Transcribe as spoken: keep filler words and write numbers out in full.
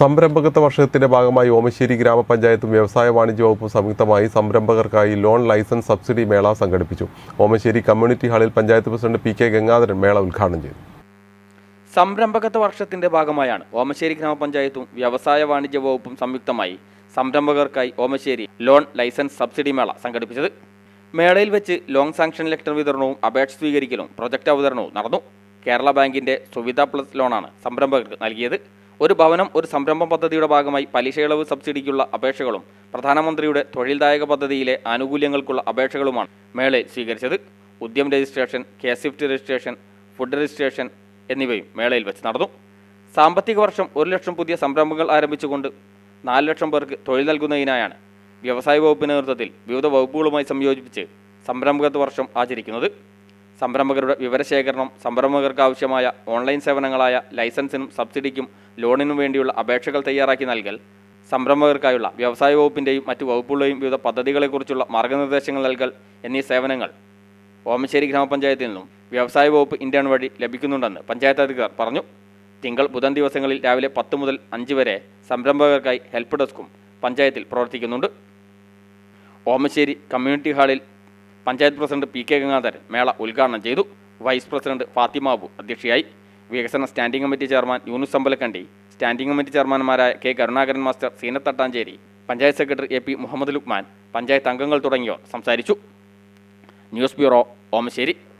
സംരംഭകത്വ വർഷത്തിന്റെ ഭാഗമായി ഓമശ്ശേരി ഗ്രാമപഞ്ചായത്തും വ്യവസായ വാണിജ്യ വകുപ്പും സംയുക്തമായി സംരംഭകർക്കായി ലോൺ ലൈസൻസ് സബ്സിഡി മേള സംഘടിപ്പിച്ചു. ഓമശ്ശേരി കമ്മ്യൂണിറ്റി ഹാളിൽ panchayat president P K Gangadharan മേള ഉദ്ഘാടനം ചെയ്തു. സംരംഭകത്വ വർഷത്തിന്റെ ഭാഗമായാണ് ഓമശ്ശേരി ഗ്രാമപഞ്ചായത്തും വ്യവസായ വാണിജ്യ വകുപ്പും സംയുക്തമായി സംരംഭകർക്കായി ഓമശ്ശേരി ലോൺ ലൈസൻസ് സബ്സിഡി മേള സംഘടിപ്പിച്ചത്. മേളയിൽ വെച്ച് ലോങ് സാങ്ഷൻ ലെറ്റർ വിതരണവും അപേക്ഷ സ്വീകരിക്കലും പ്രൊജക്ട് അവതരണവും നടന്നു. കേരള ബാങ്കിന്റെ സുവിധ പ്ലസ് ലോണാണ് സംരംഭകർക്ക് നൽകിയത്. ഒരു ഭവനം ഒരു സംരംഭം പദ്ധതിയുടെ ഭാഗമായി പലിശയിളവ് സബ്സിഡിക്കുള്ള അപേക്ഷകളും പ്രധാനമന്ത്രിയുടെ തൊഴിൽദായക പദ്ധതിയിലെ ആനുകൂല്യങ്ങൾക്കുള്ള അപേക്ഷകളുമാണ് മേളയിൽ സ്വീകരിച്ചത്. Udyam registration, K swift registration, food registration എന്നിവയും മേളയിൽ വെച്ച് നടന്നു. സാമ്പത്തിക വർഷം ഒരു ലക്ഷം പുതിയ സംരംഭങ്ങൾ ആരംഭിച്ചുകൊണ്ട് നാല് ലക്ഷം പേർക്ക് തൊഴിൽ നൽകുന്നതിനായാണ് വ്യവസായ വകുപ്പിന്റെ നേതൃത്വത്തിൽ വിവിധ വകുപ്പുകളുമായി സംയോജിപ്പിച്ച് സംരംഭകത്വ വർഷം ആചരിക്കുന്നത്. സംരംഭകരുടെ വിവരശേഖരണം, സംരംഭകർക്ക് ആവശ്യമായ ഓൺലൈൻ സേവനങ്ങളായ ലൈസൻസിനും സബ്സിഡിക്കും ലോണിനും വേണ്ടിയുള്ള അപേക്ഷകൾ തയ്യാറാക്കി നൽകൽ, സംരംഭകർക്കായുള്ള വ്യവസായ വകുപ്പിൻ്റെയും മറ്റു വകുപ്പുകളുടെയും വിവിധ പദ്ധതികളെക്കുറിച്ചുള്ള മാർഗ്ഗനിർദ്ദേശങ്ങൾ നൽകൽ എന്നീ സേവനങ്ങൾ ഓമശ്ശേരി ഗ്രാമപഞ്ചായത്തിൽ നിന്നും വ്യവസായ വകുപ്പ് ഇന്റേൺ വഴി ലഭിക്കുന്നുണ്ടെന്ന് പഞ്ചായത്ത് അധികൃതർ പറഞ്ഞു. തിങ്കൾ ബുധൻ ദിവസങ്ങളിൽ രാവിലെ പത്ത് മുതൽ അഞ്ച് വരെ സംരംഭകർക്കായി ഹെൽപ്പ് ഡെസ്കും പഞ്ചായത്തിൽ പ്രവർത്തിക്കുന്നുണ്ട്. ഓമശ്ശേരി കമ്മ്യൂണിറ്റി ഹാളിൽ panchayat president P K Gangadharan മേള ഉദ്ഘാടനം ചെയ്തു. വൈസ് പ്രസിഡന്റ് ഫാത്തിമാബു അധ്യക്ഷയായി. വികസന standing committee chairman Yunus Ambalakandi, standing committee ചെയർമാൻമാരായ K Karunakaran master, Zeenath Thattancheri, panchayat secretary A P Muhammad Lukman, panchayat അംഗങ്ങൾ തുടങ്ങിയവർ സംസാരിച്ചു. News bureau, Omassery.